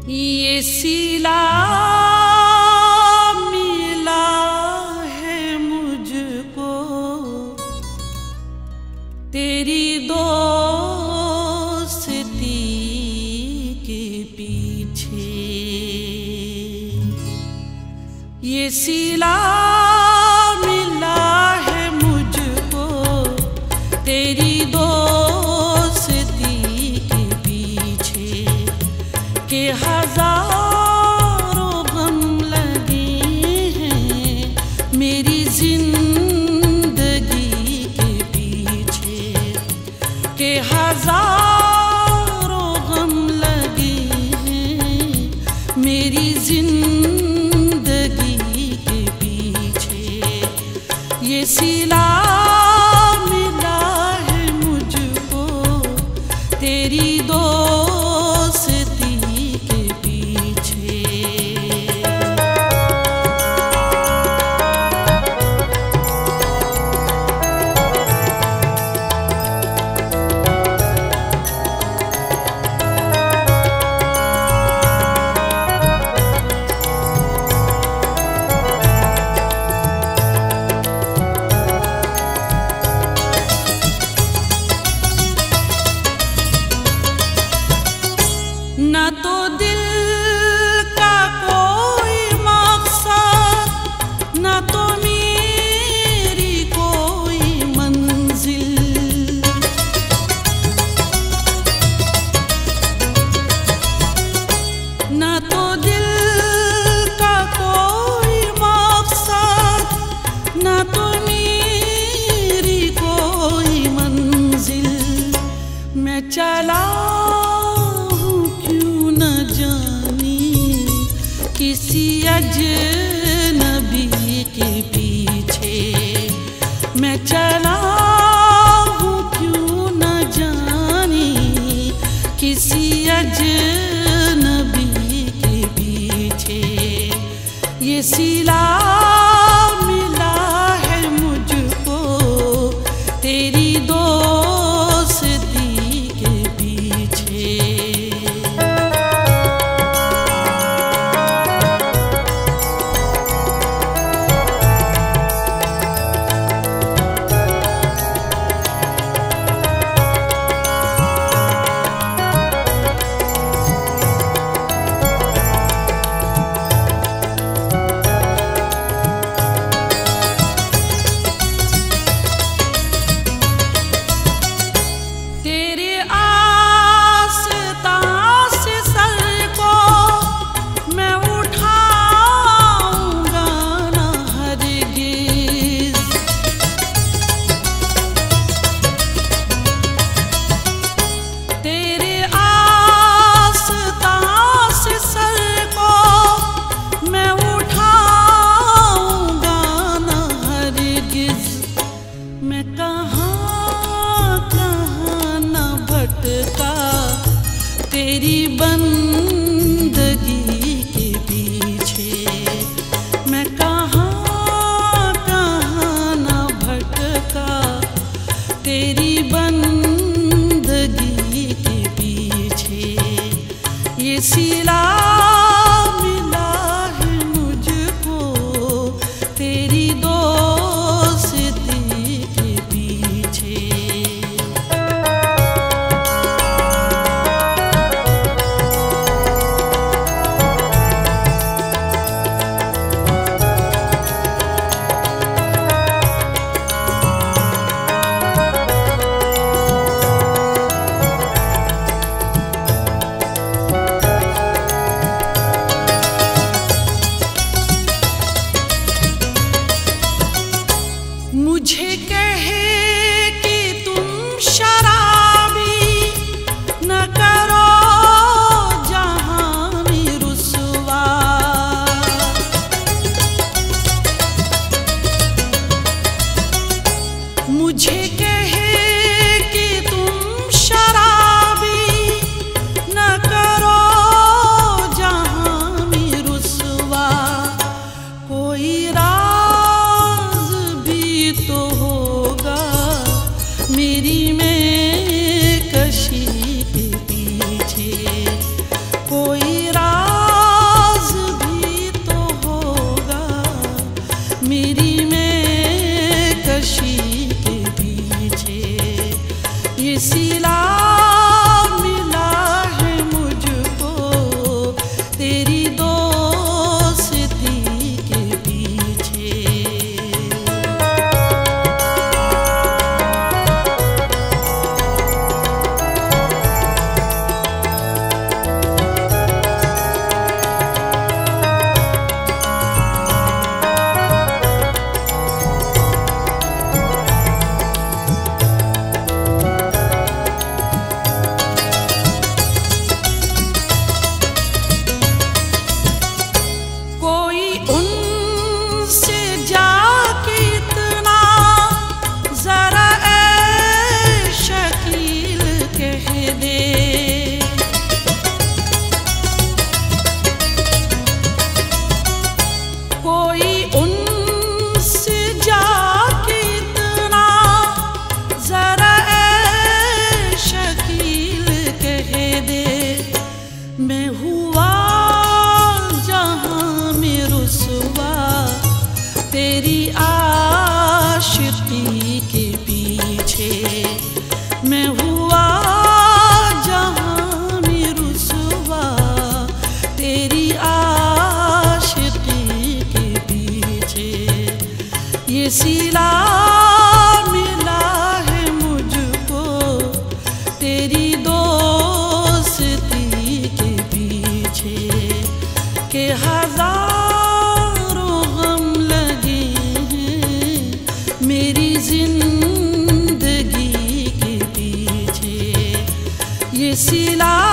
ये सिला मिला है मुझको तेरी दोस्ती के पीछे। ये सिला मिला है मुझको तेरी दोस्ती के पीछे के हजारों गम लगे हैं मेरी जिंदगी के पीछे के हजारों गम लगे हैं मेरी जिंदगी के पीछे। ये सिला मिला है मुझको तेरी दोस्ती के पीछे। ना तो दिल का कोई मकसद ना तो मेरी कोई मंजिल। ना तो दिल का कोई मकसद ना तो मेरी कोई मंजिल। मैं चला किसी अजनबी के पीछे। मैं चला हूँ क्यों न जानी किसी अजनबी के पीछे। ये सिला मिला है मुझको तेरी दोस्ती के पीछे। तेरी बंदगी के पीछे मैं कहाँ कहाँ न भटका तेरी बंदगी के पीछे। ये सिला मिला है मुझको तेरी दोस्ती के पीछे। मुझे कहे कि तुम शराबी न करो जहानी रुसवा। मुझे कहे कि तुम शराबी न करो जहानी रुसवा। कोई तो होगा मेरी में कशी के पीछे कोई राज के हजारों गम लगे हैं मेरी जिंदगी के पीछे। ये सिला